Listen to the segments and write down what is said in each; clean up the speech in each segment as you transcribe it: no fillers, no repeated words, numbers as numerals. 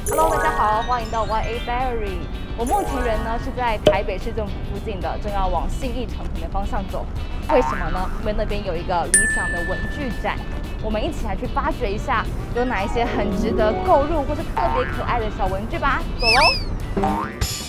Hello，大家好，欢迎到 YA Diary。我目前人呢是在台北市政府附近的，正要往信义诚品的方向走。为什么呢？因为那边有一个理想的文具展，我们一起来去发掘一下，有哪一些很值得购入或是特别可爱的小文具吧。走喽！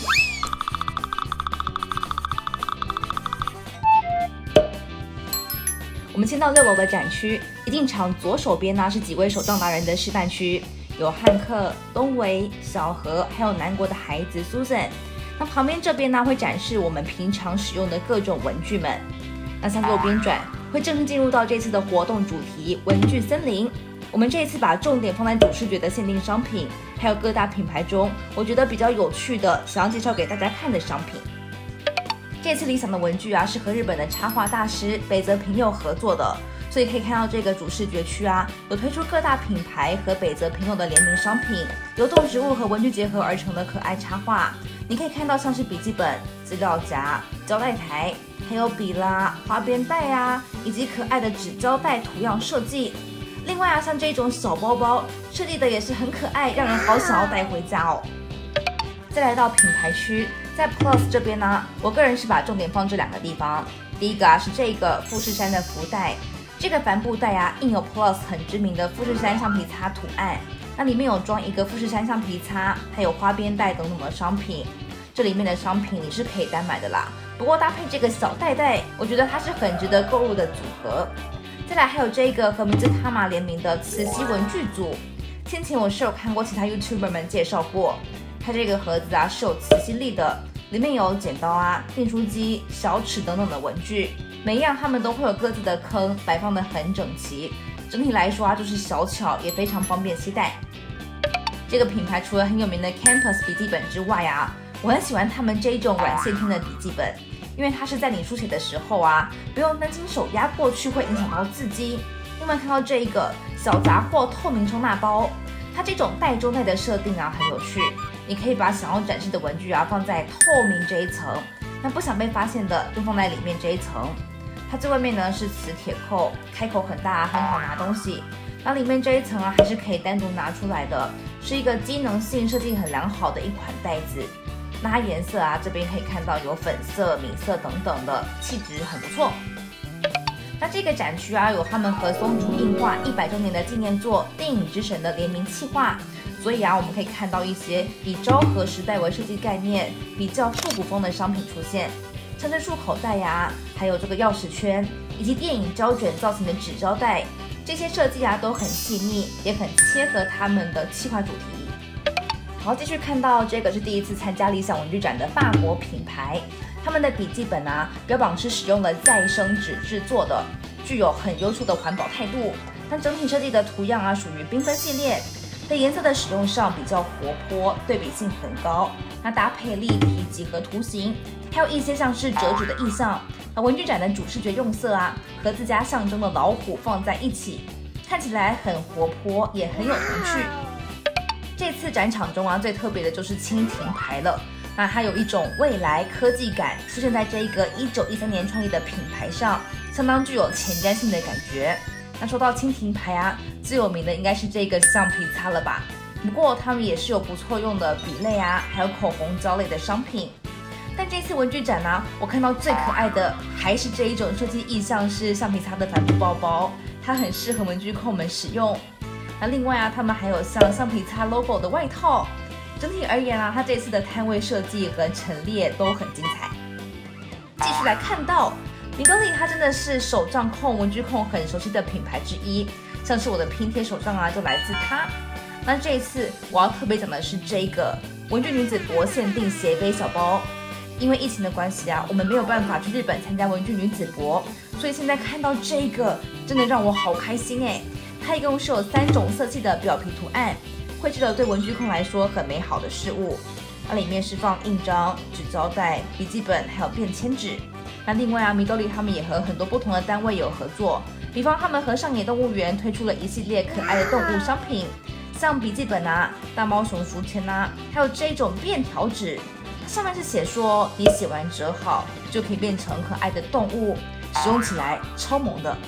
我们先到6楼的展区，一进场左手边呢是几位手账达人的示范区。有汉克、东维、小何，还有南国的孩子 Susan。那旁边这边呢会展示我们平常使用的各种文具们。那向右边转，会正式进入到这次的活动主题文具森林。我们这一次把重点放在主视觉的限定商品，还有各大品牌中我觉得比较有趣的，想要介绍给大家看的商品。这次理想的文具啊是和日本的插画大师北泽平佑合作的。所以可以看到这个主视觉区啊，有推出各大品牌和北泽平佑的联名商品，由动植物和文具结合而成的可爱插画。你可以看到像是笔记本、资料夹、胶带台，还有笔啦、花边带啊，以及可爱的纸胶带图样设计。另外啊，像这种小包包设计的也是很可爱，让人好想要带回家哦。再来到品牌区，在 Plus 这边呢，我个人是把重点放这2个地方。第一个啊是这个富士山的福袋。这个帆布袋啊，印有 Plus 很知名的富士山橡皮擦图案，那里面有装一个富士山橡皮擦，还有花边带等等的商品。这里面的商品你是可以单买的啦，不过搭配这个小袋袋，我觉得它是很值得购入的组合。再来还有这个和名字卡玛联名的磁吸文具组，先前我是有看过其他 YouTuber 们介绍过，它这个盒子啊是有磁吸力的，里面有剪刀啊、订书机、小尺等等的文具。每一样它们都会有各自的坑，摆放得很整齐。整体来说啊，就是小巧也非常方便携带。这个品牌除了很有名的 Campus 笔记本之外啊，我很喜欢他们这一种软线贴的笔记本，因为它是在你书写的时候啊，不用担心手压过去会影响到字迹。另外看到这一个小杂货透明收纳包，它这种袋中袋的设定啊很有趣，你可以把想要展示的文具啊放在透明这一层，那不想被发现的就放在里面这一层。它最外面呢是磁铁扣，开口很大，很好拿东西。那里面这一层啊还是可以单独拿出来的，是一个机能性设计很良好的一款袋子。那它颜色啊这边可以看到有粉色、米色等等的，气质很不错。那这个展区啊有他们和松竹映画100周年的纪念作《电影之神》的联名企划，所以啊我们可以看到一些以昭和时代为设计概念、比较复古风的商品出现。像是束口袋呀，还有这个钥匙圈，以及电影胶卷造型的纸胶带，这些设计啊都很细腻，也很切合他们的企划主题。好，继续看到这个是第一次参加理想文具展的法国品牌，他们的笔记本啊标榜是使用了再生纸制作的，具有很优秀的环保态度。但整体设计的图样啊属于缤纷系列，在颜色的使用上比较活泼，对比性很高。那搭配立体几何图形，还有一些像是折纸的意象。那文具展的主视觉用色啊，和自家象征的老虎放在一起，看起来很活泼，也很有童趣。这次展场中啊，最特别的就是蜻蜓牌了。那它有一种未来科技感，出现在这一个1913年创立的品牌上，相当具有前瞻性的感觉。那说到蜻蜓牌啊，最有名的应该是这个橡皮擦了吧？不过他们也是有不错用的笔类啊，还有口红胶类的商品。但这次文具展呢，我看到最可爱的还是这一种设计意象是橡皮擦的帆布包包，它很适合文具控们使用。那另外啊，他们还有像橡皮擦 logo 的外套。整体而言啊，它这次的摊位设计和陈列都很精彩。继续来看到米格里，它真的是手账控、文具控很熟悉的品牌之一，像是我的拼贴手账啊，就来自它。那这一次我要特别讲的是这个文具女子博限定斜背小包，因为疫情的关系啊，我们没有办法去日本参加文具女子博，所以现在看到这个真的让我好开心哎！它一共是有3种色系的表皮图案，绘制了对文具控来说很美好的事物。那里面是放印章、纸胶带、笔记本还有便签纸。那另外啊，米多里他们也和很多不同的单位有合作，比方他们和上野动物园推出了一系列可爱的动物商品。像笔记本啊、大猫熊书签啊，还有这种便条纸，上面是写说你写完折好就可以变成可爱的动物，使用起来超萌的。另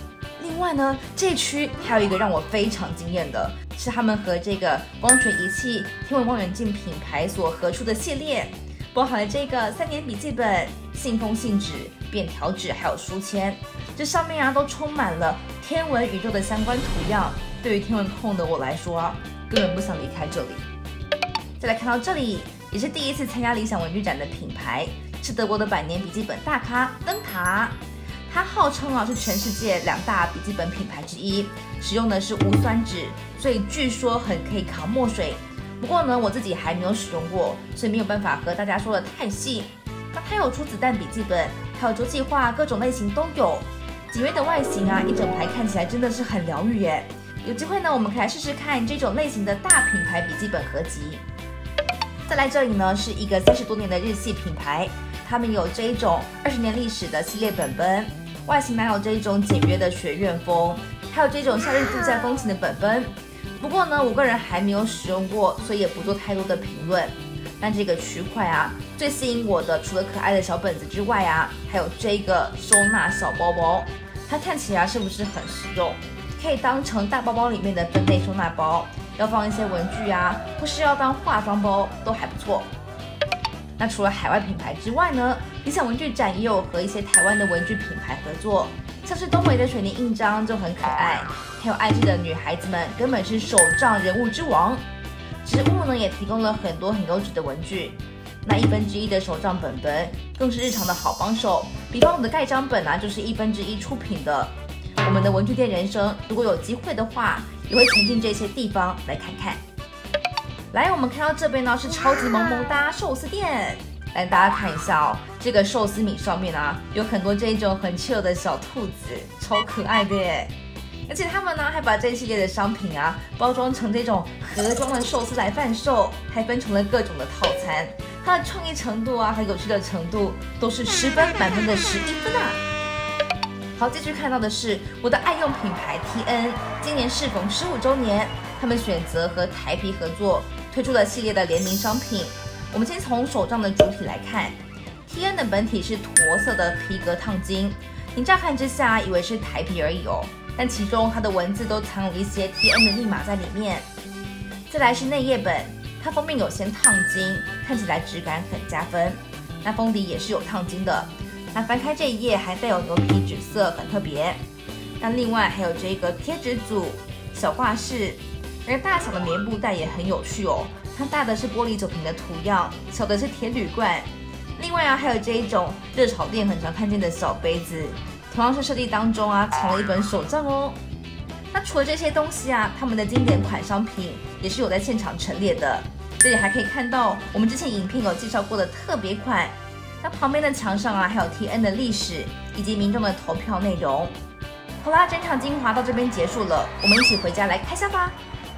另外呢，这区还有一个让我非常惊艳的，是他们和这个光学仪器天文望远镜品牌所合出的系列，包含了这个3年笔记本、信封、信纸、便条纸，还有书签。这上面啊都充满了天文宇宙的相关图样。对于天文控的我来说啊，根本不想离开这里。再来看到这里，也是第一次参加理想文具展的品牌，是德国的100年笔记本大咖灯塔。它号称啊是全世界2大笔记本品牌之一，使用的是无酸纸，所以据说很可以扛墨水。不过呢，我自己还没有使用过，所以没有办法和大家说的太细。那它有出子弹笔记本，还有洲际画，各种类型都有。简约的外形啊，一整排看起来真的是很疗愈耶。有机会呢，我们可以来试试看这种类型的大品牌笔记本合集。再来这里呢，是一个30多年的日系品牌。他们有这一种20年历史的系列本本，外形哪有这一种简约的学院风，还有这种夏日度假风情的本本。不过呢，我个人还没有使用过，所以也不做太多的评论。但这个区块啊，最吸引我的除了可爱的小本子之外啊，还有这个收纳小包包，它看起来是不是很实用？可以当成大包包里面的分类收纳包，要放一些文具啊，或是要当化妆包都还不错。那除了海外品牌之外呢，理想文具展也有和一些台湾的文具品牌合作，像是东维的水泥印章就很可爱，还有爱记的女孩子们根本是手账人物之王。植物呢也提供了很多很优质的文具，那1/1的手账本本更是日常的好帮手，比方我的盖章本啊就是1/1出品的。我们的文具店人生如果有机会的话，也会前进这些地方来看看。来，我们看到这边呢是超级萌萌哒寿司店，来大家看一下哦，这个寿司米上面啊有很多这种很 chill 的小兔子，超可爱的耶！而且他们呢还把这一系列的商品啊包装成这种盒装的寿司来贩售，还分成了各种的套餐，它的创意程度啊和有趣的程度都是10分满分的11分啊！好，继续看到的是我的爱用品牌 TN， 今年适逢15周年，他们选择和台啤合作，推出了系列的联名商品。我们先从手账的主体来看 ，TN 的本体是驼色的皮革烫金，您乍看之下以为是台啤而已哦，但其中它的文字都藏有一些 TN 的密码在里面。再来是内页本，它封面有先烫金，看起来质感很加分。那封底也是有烫金的。那翻开这一页还带有牛皮纸色，很特别。那另外还有这个贴纸组、小挂饰，而大小的棉布袋也很有趣哦。它大的是玻璃酒瓶的图样，小的是铁铝罐。另外啊，还有这一种热炒店很常看见的小杯子，同样是设计当中啊藏了一本手账哦。那除了这些东西啊，他们的经典款商品也是有在现场陈列的。这里还可以看到我们之前影片有介绍过的特别款。那旁边的墙上啊，还有 TN 的历史以及民众的投票内容。好啦，整场精华到这边结束了，我们一起回家来开箱吧。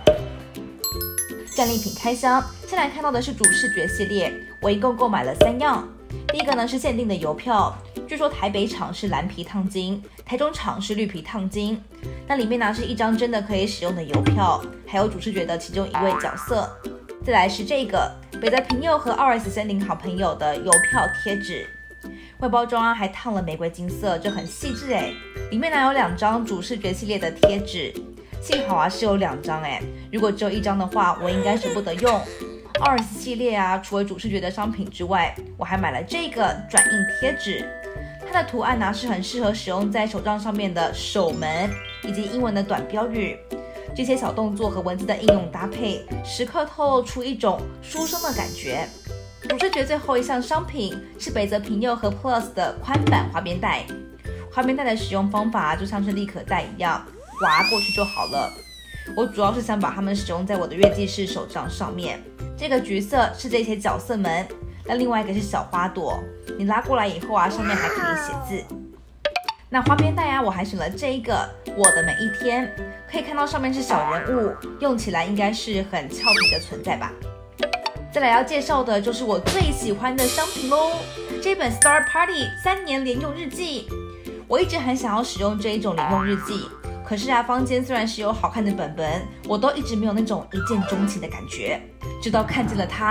战利品开箱，先来看到的是主视觉系列，我一共购买了3样。第一个呢是限定的邮票，据说台北厂是蓝皮烫金，台中厂是绿皮烫金。那里面呢是一张真的可以使用的邮票，还有主视觉的其中一位角色。再来是这个北泽平佑和2S森林好朋友的邮票贴纸，外包装啊还烫了玫瑰金色，就很细致哎。里面呢有2张主视觉系列的贴纸，幸好啊是有2张哎，如果只有1张的话，我应该舍不得用。2S系列啊，除了主视觉的商品之外，我还买了这个转印贴纸，它的图案呢是很适合使用在手账上面的守门以及英文的短标语。这些小动作和文字的应用搭配，时刻透露出一种书生的感觉。主视觉最后一项商品是北泽平佑和 Plus 的宽版花边带。花边带的使用方法就像是立可带一样，划过去就好了。我主要是想把它们使用在我的月记式手账上面。这个橘色是这些角色们，那另外一个是小花朵，你拉过来以后啊，上面还可以写字。那花边带啊，我还选了这一个我的每一天，可以看到上面是小人物，用起来应该是很俏皮的存在吧。再来要介绍的就是我最喜欢的商品咯，这本 Star Party 3年连用日记。我一直很想要使用这一种连用日记，可是啊，坊间虽然是有好看的本本，我都一直没有那种一见钟情的感觉。直到看见了它，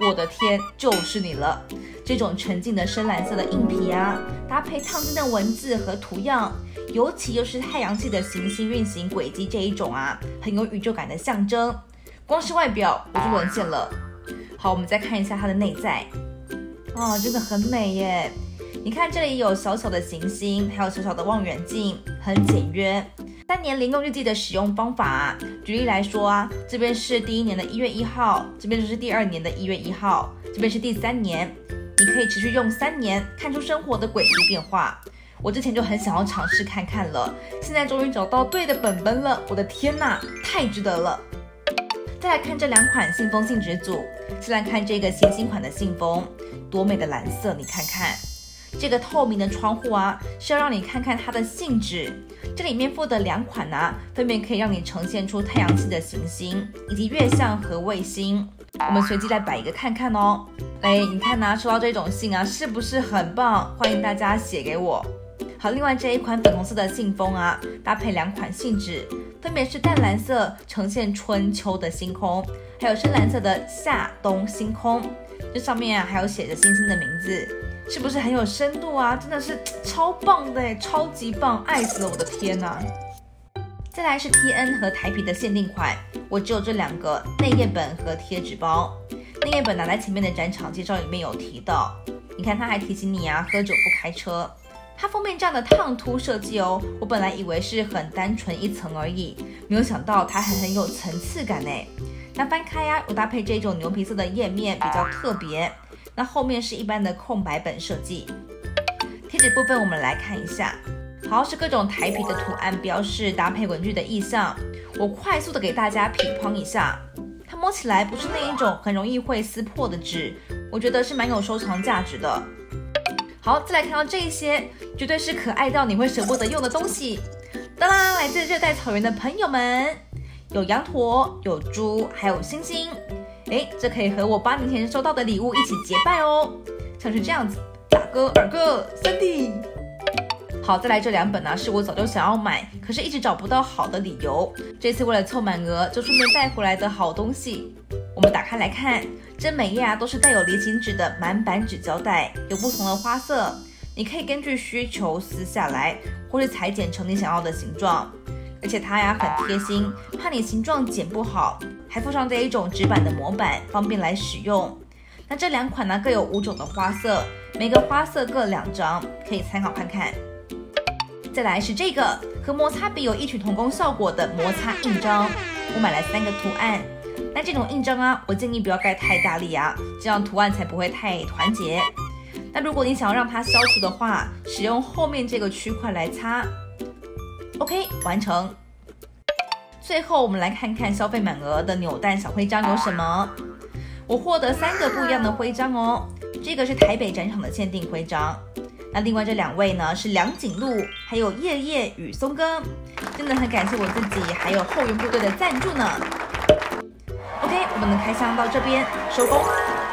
我的天，就是你了！这种沉静的深蓝色的硬皮啊，搭配烫金的文字和图样，尤其又是太阳系的行星运行轨迹这一种啊，很有宇宙感的象征。光是外表我就沦陷了。好，我们再看一下它的内在，哦，真的很美耶！你看这里有小小的行星，还有小小的望远镜，很简约。3年零用日记的使用方法啊，举例来说啊，这边是第1年的1月1号，这边就是第2年的1月1号，这边是第3年，你可以持续用3年，看出生活的轨迹变化。我之前就很想要尝试看看了，现在终于找到对的本本了，我的天哪，太值得了！再来看这2款信封信纸组，先来看这个行星款的信封，多美的蓝色，你看看。这个透明的窗户啊，是要让你看看它的信纸。这里面附的2款啊，分别可以让你呈现出太阳系的行星以及月相和卫星。我们随机来摆一个看看哦。哎，你看啊，收到这种信啊，是不是很棒？欢迎大家写给我。好，另外这一款粉红色的信封啊，搭配2款信纸，分别是淡蓝色呈现春秋的星空，还有深蓝色的夏冬星空。这上面啊还有写着星星的名字。是不是很有深度啊？真的是超棒的，超级棒，爱死了，我的天哪！再来是 TN 和台啤的限定款，我只有这2个内页本和贴纸包。内页本拿在前面的展场介绍里面有提到，你看它还提醒你啊，喝酒不开车。它封面这样的烫凸设计哦，我本来以为是很单纯1层而已，没有想到它还很有层次感呢。那翻开啊，有搭配这种牛皮色的页面，比较特别。那后面是一般的空白本设计。贴纸部分我们来看一下，好，是各种台啤的图案标示搭配文具的意象。我快速的给大家品乓一下，它摸起来不是那一种很容易会撕破的纸，我觉得是蛮有收藏价值的。好，再来看到这一些，绝对是可爱到你会舍不得用的东西。当然，来自热带草原的朋友们，有羊驼，有猪，还有星星。哎，这可以和我8年前收到的礼物一起结拜哦，像是这样子，大哥、2个、3弟。好，再来这2本呢，是我早就想要买，可是一直找不到好的理由。这次为了凑满额，就顺便带回来的好东西。我们打开来看，这每页啊都是带有离型纸的满版纸胶带，有不同的花色，你可以根据需求撕下来，或是裁剪成你想要的形状。而且它呀很贴心，怕你形状剪不好，还附上这一种纸板的模板，方便来使用。那这2款呢各有5种的花色，每个花色各2张，可以参考看看。再来是这个和摩擦笔有异曲同工效果的摩擦印章，我买了3个图案。那这种印章啊，我建议不要盖太大力啊，这样图案才不会太团结。那如果你想要让它消除的话，使用后面这个区块来擦。OK， 完成。最后我们来看看消费满额的扭蛋小徽章有什么。我获得3个不一样的徽章哦，这个是台北展场的限定徽章。那另外这2位呢是梁景路，还有叶叶与松哥，真的很感谢我自己还有后援部队的赞助呢。OK， 我们的开箱到这边收工。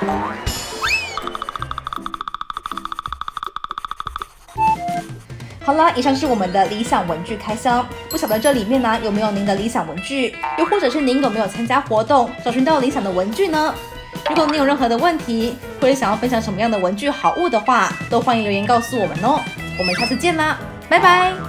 好了，以上是我们的理想文具开箱。不晓得这里面呢有没有您的理想文具，又或者是您有没有参加活动找寻到理想的文具呢？如果您有任何的问题，或者想要分享什么样的文具好物的话，都欢迎留言告诉我们哦。我们下次见啦，拜拜。